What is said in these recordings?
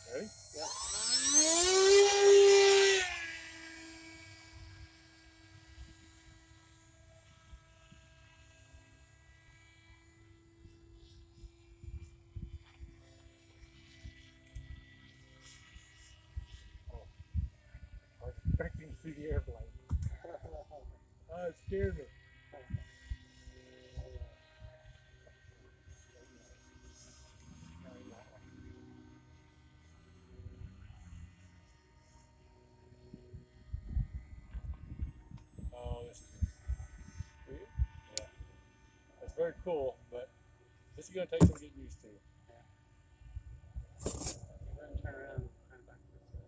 Ready? Yeah. Oh, I was expecting to see the airplane. Oh, it scared me. Oh, this is yeah. It's very cool, but this is going to take some getting used to. You're going to turn around and turn back this way.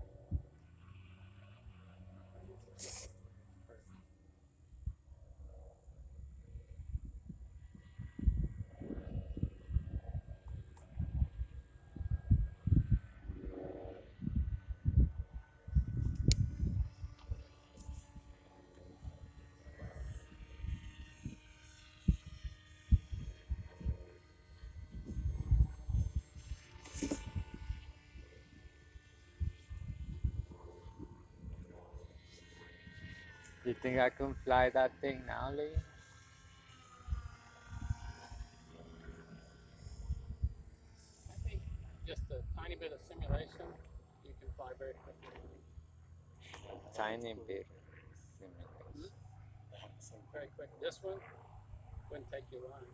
You think I can fly that thing now, Lee? I think just a tiny bit of simulation, you can fly very quickly. Tiny bit. Very quick. This one wouldn't take you long.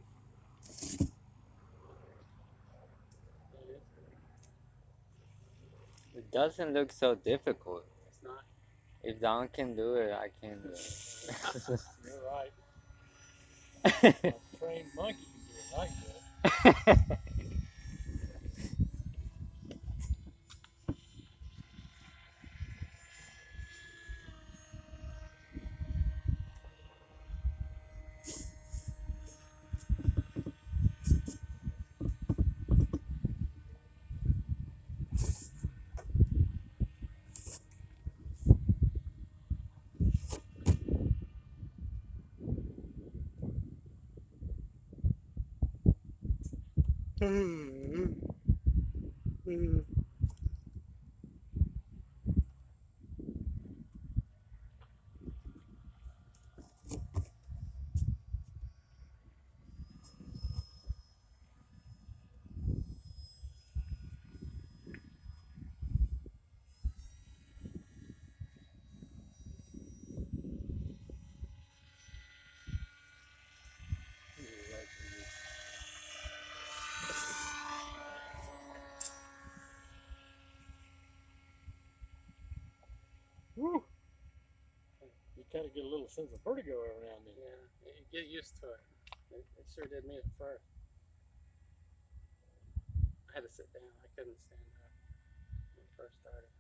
It doesn't look so difficult. It's not. If Don can do it, I can do it. You're right. A trained monkey can do it. I can do it. Woo! You kind of get a little sense of vertigo every now and then. Yeah, you get used to it. It sure did me at first. I had to sit down. I couldn't stand up when it first started.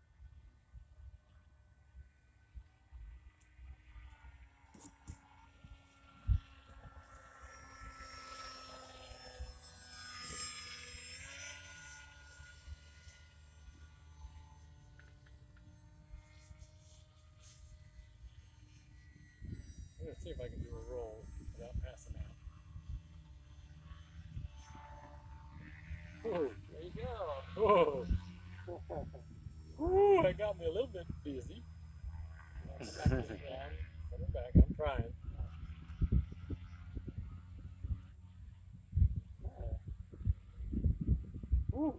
I'm going to see if I can do a roll without passing out. Whoa! There you go. Whoa! Woo! That got me a little bit dizzy. Coming back. I'm trying. Woo!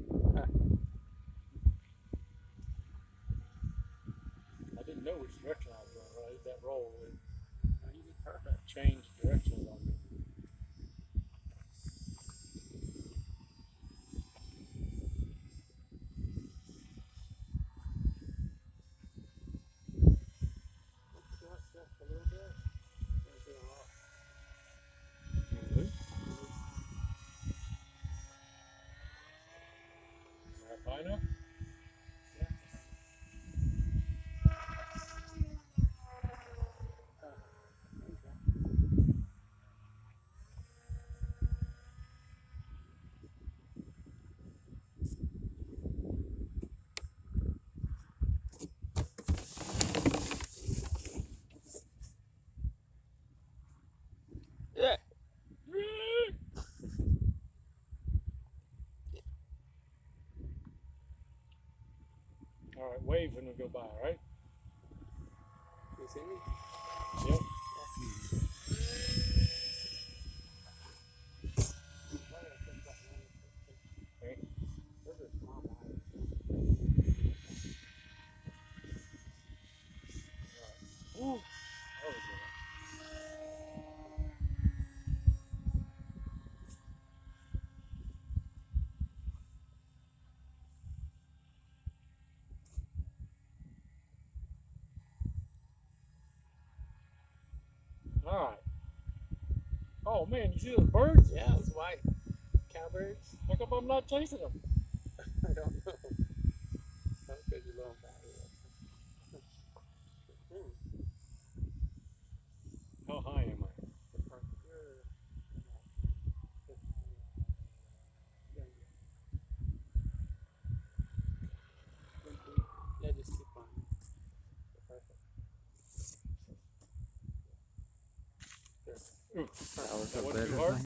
I didn't know which direction I was going. When I did that roll, it Oh, you did perfect. changed directions on me. Just a little bit. There's it all. Is that high enough? Yeah. Yeah. All right, wave when we go by, all right? You see me? Yep. Okay. Those are small guys. Ooh, that was good. All right. Oh man, you see those birds? Yeah, it's white. Cowbirds? How come I'm not chasing them? I don't know. That's because you're low on battery. How high am I? Yeah, just keep on. Perfect. That was That a wasn't too better hard? one.